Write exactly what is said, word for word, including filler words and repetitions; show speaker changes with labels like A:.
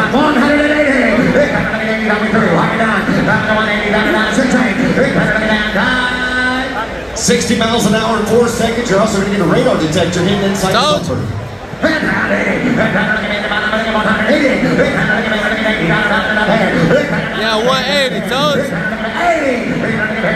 A: one hundred eighty.
B: sixty miles an hour in four seconds. You're also going to get a radar detector hidden inside the bumper.
C: Yeah, one eighty, told you.